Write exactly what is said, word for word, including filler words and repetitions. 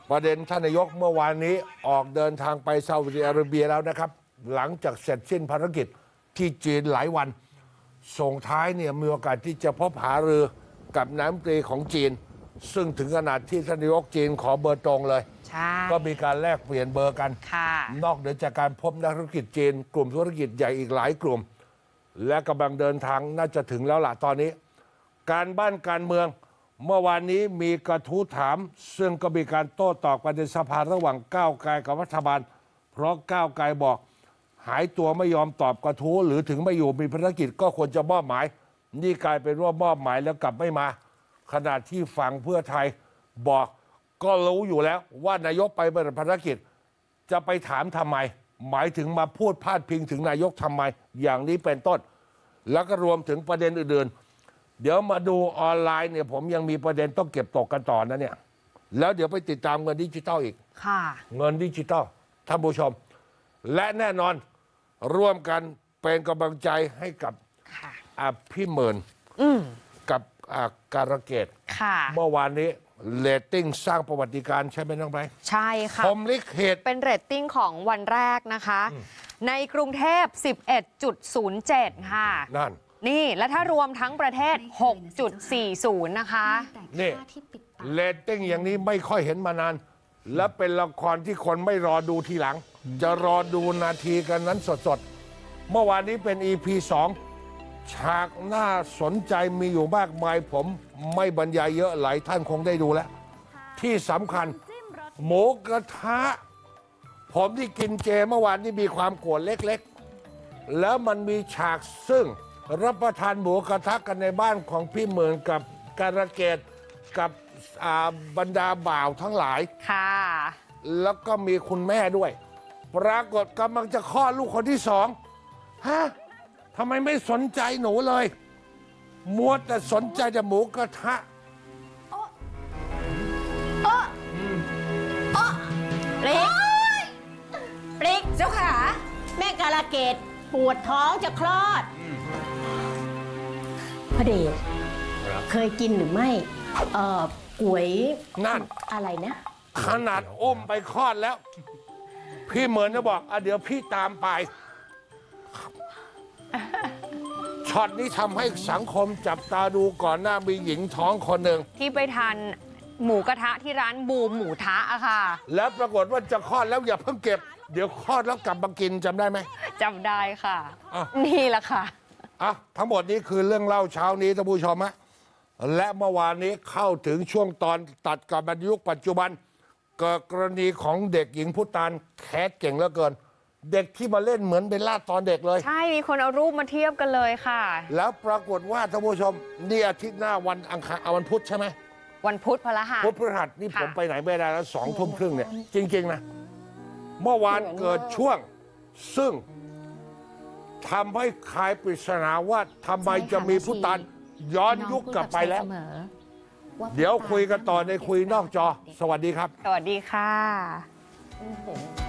ประเด็นท่านนายกเมื่อวานนี้ออกเดินทางไปซาอุดิอาระเบียแล้วนะครับหลังจากเสร็จสิ้นภารกิจที่จีนหลายวันส่งท้ายเนี่ยมีโอกาสที่จะพบหารือกับนายกรัฐมนตรีของจีนซึ่งถึงขนาดที่ท่านนายกจีนขอเบอร์ตรงเลยก็มีการแลกเปลี่ยนเบอร์กันนอกเหนือจากการพบนักธุรกิจจีนกลุ่มธุรกิจใหญ่อีกหลายกลุ่มและกำลังเดินทางน่าจะถึงแล้วล่ะตอนนี้การบ้านการเมืองเมื่อวานนี้มีกระทู้ถามซึ่งก็มีการโต้ตอบกันในสภาระหว่างก้าวไกลกับรัฐบาลเพราะก้าวไกลบอกหายตัวไม่ยอมตอบกระทู้หรือถึงไม่อยู่มีภารกิจก็ควรจะมอบหมายนี่กลายเป็นว่ามอบหมายแล้วกลับไม่มาขณะที่ฝั่งเพื่อไทยบอกก็รู้อยู่แล้วว่านายกไปปฏิบัติภารกิจจะไปถามทำไมหมายถึงมาพูดพาดพิงถึงนายกทำไมอย่างนี้เป็นต้นแล้วก็รวมถึงประเด็นอื่นๆเดี๋ยวมาดูออนไลน์เนี่ยผมยังมีประเด็นต้องเก็บตกกันต่อนะเนี่ยแล้วเดี๋ยวไปติดตามเงินดิจิตอลอีกค่ะเงินดิจิตอลท่านผู้ชมและแน่นอนร่วมกันเป็นกำลังใจให้กับพี่หมื่นกับการะเกดเมื่อวานนี้เรตติ้งสร้างประวัติการณ์ใช่ไหมน้องไบร์ทใช่ค่ะพรหมลิขิตเป็นเรตติ้งของวันแรกนะคะในกรุงเทพ สิบเอ็ดจุดศูนย์เจ็ด ค่ะนั่นนี่และถ้ารวมทั้งประเทศ หกจุดสี่ศูนย์ นะคะนี่เรตติ้งอย่างนี้ไม่ค่อยเห็นมานานและเป็นละครที่คนไม่รอดูทีหลังจะรอดูนาทีกันนั้นสดๆเมื่อวานนี้เป็น อี พี สองฉากน่าสนใจมีอยู่มากมายผมไม่บรรยายเยอะหลายท่านคงได้ดูแล้วที่สำคัญหมูกระทะผมที่กินเจเมื่อวานนี้มีความโกรธเล็กๆแล้วมันมีฉากซึ่งรับประทานหมูกระทะกันในบ้านของพี่หมื่นกับการะเกดกับบรรดาบ่าวทั้งหลายค่ะแล้วก็มีคุณแม่ด้วยปรากฏกำลังจะคลอดลูกคนที่สองฮะทำไมไม่สนใจหนูเลยมัวแต่สนใจแต่หมูกระทะโอ๊ะโอ๊ะโอ๊ะปริกปริกเจ้าขาแม่กาลเกตปวดท้องจะคลอดพระเดชเคยกินหรือไม่เอ่อก๋วยนั่นอะไรนะขนาดอุ้มไปคลอดแล้วพี่เหมือนจะบอกอ่ะเดี๋ยวพี่ตามไปช็อตนี้ทำให้สังคมจับตาดูก่อนหน้ามีหญิงท้องคนหนึ่งที่ไปทานหมูกระทะที่ร้านบูมหมูทะอะค่ะแล้วปรากฏว่าจะคลอดแล้วอย่าเพิ่งเก็บเดี๋ยวคลอดแล้วกลับมากินจำได้ไหมจำได้ค่ะนี่แหละค่ะอ่ะทั้งหมดนี้คือเรื่องเล่าเช้านี้ท่านผู้ชมฮะและเมื่อวานนี้เข้าถึงช่วงตอนตัดกับยุคปัจจุบันเกิดกรณีของเด็กหญิงพุตานแคสเก่งเหลือเกินเด็กที่มาเล่นเหมือนเบลล่าตอนเด็กเลยใช่มีคนเอารูปมาเทียบกันเลยค่ะแล้วปรากฏว่าท่านผู้ชมนี่อาทิตย์หน้าวันอังคารวันพุธใช่ไหมวันพุธพฤหัสพุธพฤหัสนี่ผมไปไหนไม่ได้แล้วสองทุ่มครึ่งเนี่ยจริงๆนะเมื่อวานเกิดช่วงซึ่งทำให้คลายปริศนาว่าทำไมจะมีพุตานย้อนยุคกลับไปแล้วเดี๋ยวคุยกันต่อในคุยนอกจอสวัสดีครับสวัสดีค่ะ